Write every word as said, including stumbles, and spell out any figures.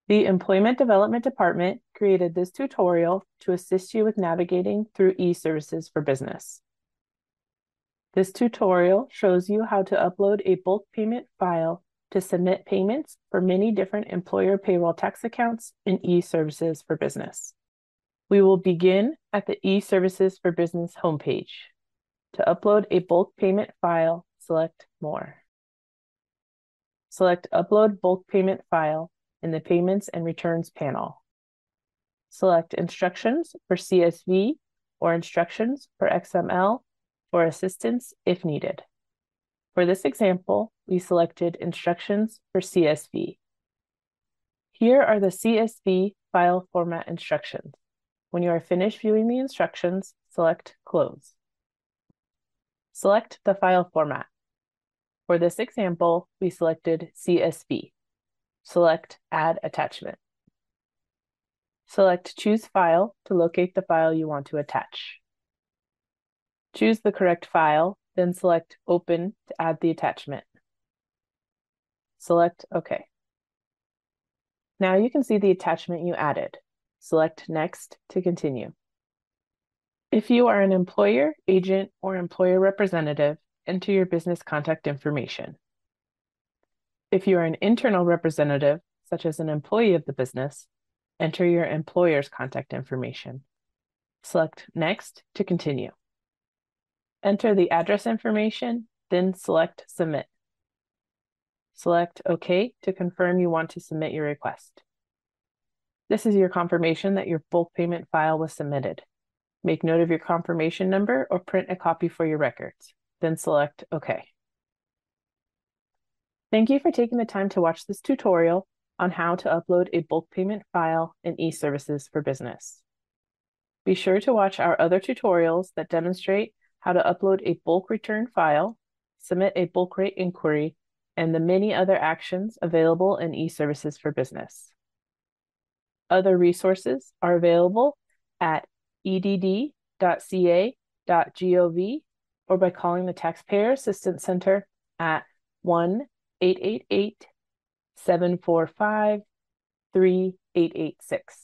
The Employment Development Department created this tutorial to assist you with navigating through e-services for business. This tutorial shows you how to upload a bulk payment file to submit payments for many different employer payroll tax accounts in e-services for business. We will begin at the e-services for business homepage. To upload a bulk payment file, select More. Select Upload Bulk Payment File in the Payments and Returns panel. Select Instructions for C S V or Instructions for X M L for assistance if needed. For this example, we selected Instructions for C S V. Here are the C S V file format instructions. When you are finished viewing the instructions, select Close. Select the file format. For this example, we selected C S V. Select Add Attachment. Select Choose File to locate the file you want to attach. Choose the correct file, then select Open to add the attachment. Select OK. Now you can see the attachment you added. Select Next to continue. If you are an employer, agent, or employer representative, enter your business contact information. If you are an internal representative, such as an employee of the business, enter your employer's contact information. Select Next to continue. Enter the address information, then select Submit. Select OK to confirm you want to submit your request. This is your confirmation that your bulk payment file was submitted. Make note of your confirmation number or print a copy for your records. Then select OK. Thank you for taking the time to watch this tutorial on how to upload a bulk payment file in e-services for business. Be sure to watch our other tutorials that demonstrate how to upload a bulk return file, submit a bulk rate inquiry, and the many other actions available in e-services for business. Other resources are available at e d d dot c a dot gov or by calling the Taxpayer Assistance Center at one eight eight eight, seven four five, three eight eight six.